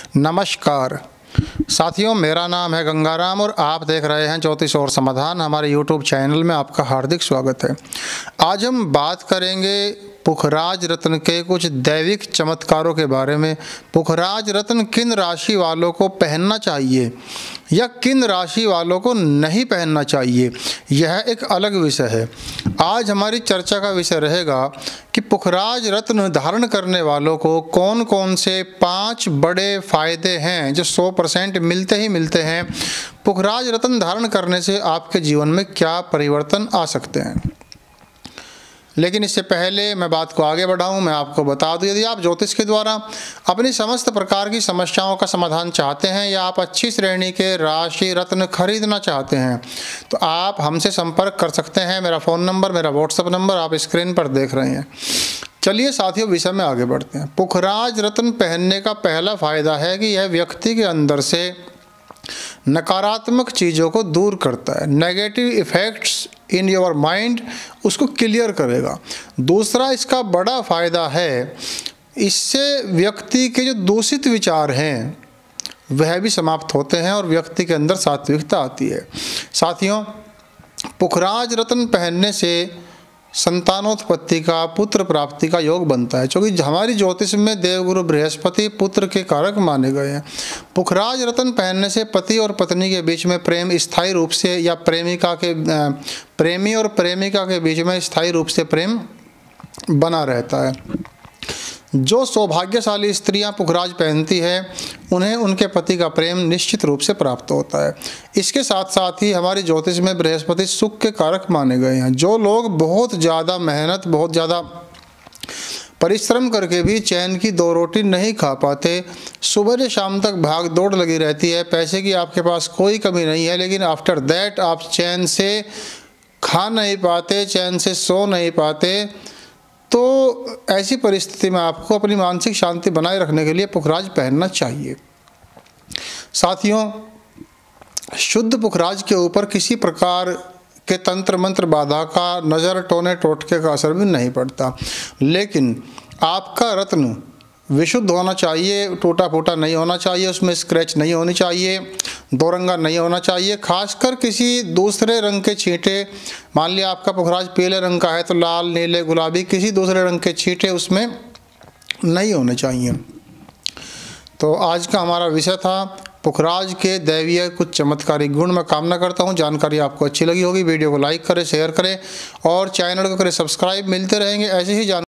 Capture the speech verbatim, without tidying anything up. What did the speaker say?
नमस्कार साथियों, मेरा नाम है गंगाराम और आप देख रहे हैं ज्योतिष और समाधान। हमारे यूट्यूब चैनल में आपका हार्दिक स्वागत है। आज हम बात करेंगे पुखराज रत्न के कुछ दैविक चमत्कारों के बारे में। पुखराज रत्न किन राशि वालों को पहनना चाहिए या किन राशि वालों को नहीं पहनना चाहिए, यह एक अलग विषय है। आज हमारी चर्चा का विषय रहेगा कि पुखराज रत्न धारण करने वालों को कौन कौन से पांच बड़े फायदे हैं जो सौ परसेंट मिलते ही मिलते हैं। पुखराज रत्न धारण करने से आपके जीवन में क्या परिवर्तन आ सकते हैं। लेकिन इससे पहले मैं बात को आगे बढ़ाऊं, मैं आपको बता दूं, यदि आप ज्योतिष के द्वारा अपनी समस्त प्रकार की समस्याओं का समाधान चाहते हैं या आप अच्छी श्रेणी के राशि रत्न खरीदना चाहते हैं तो आप हमसे संपर्क कर सकते हैं। मेरा फ़ोन नंबर, मेरा व्हाट्सएप नंबर आप स्क्रीन पर देख रहे हैं। चलिए साथियों, विषय में आगे बढ़ते हैं। पुखराज रत्न पहनने का पहला फायदा है कि यह व्यक्ति के अंदर से नकारात्मक चीज़ों को दूर करता है। Negative effects in your mind उसको क्लियर करेगा। दूसरा इसका बड़ा फ़ायदा है, इससे व्यक्ति के जो दूषित विचार हैं वह भी समाप्त होते हैं और व्यक्ति के अंदर सात्विकता आती है। साथियों, पुखराज रत्न पहनने से संतानोत्पत्ति का, पुत्र प्राप्ति का योग बनता है, क्योंकि हमारी ज्योतिष में देवगुरु बृहस्पति पुत्र के कारक माने गए हैं। पुखराज रत्न पहनने से पति और पत्नी के बीच में प्रेम स्थायी रूप से, या प्रेमिका के प्रेमी और प्रेमिका के बीच में स्थायी रूप से प्रेम बना रहता है। जो सौभाग्यशाली स्त्रियां पुखराज पहनती है उन्हें उनके पति का प्रेम निश्चित रूप से प्राप्त होता है। इसके साथ साथ ही हमारी ज्योतिष में बृहस्पति सुख के कारक माने गए हैं। जो लोग बहुत ज़्यादा मेहनत, बहुत ज़्यादा परिश्रम करके भी चैन की दो रोटी नहीं खा पाते, सुबह से शाम तक भाग दौड़ लगी रहती है, पैसे की आपके पास कोई कमी नहीं है, लेकिन आफ्टर दैट आप चैन से खा नहीं पाते, चैन से सो नहीं पाते, तो ऐसी परिस्थिति में आपको अपनी मानसिक शांति बनाए रखने के लिए पुखराज पहनना चाहिए। साथियों, शुद्ध पुखराज के ऊपर किसी प्रकार के तंत्र मंत्र बाधा का, नज़र, टोने टोटके का असर भी नहीं पड़ता, लेकिन आपका रत्न विशुद्ध होना चाहिए, टूटा फूटा नहीं होना चाहिए, उसमें स्क्रैच नहीं होनी चाहिए, दो रंगा नहीं होना चाहिए। खासकर किसी दूसरे रंग के छींटे, मान लिया आपका पुखराज पीले रंग का है तो लाल, नीले, गुलाबी, किसी दूसरे रंग के छींटे उसमें नहीं होने चाहिए। तो आज का हमारा विषय था पुखराज के दैवीय कुछ चमत्कारी गुण। मैं कामना करता हूँ जानकारी आपको अच्छी लगी होगी। वीडियो को लाइक करें, शेयर करें और चैनल को करें सब्सक्राइब। मिलते रहेंगे ऐसे ही जान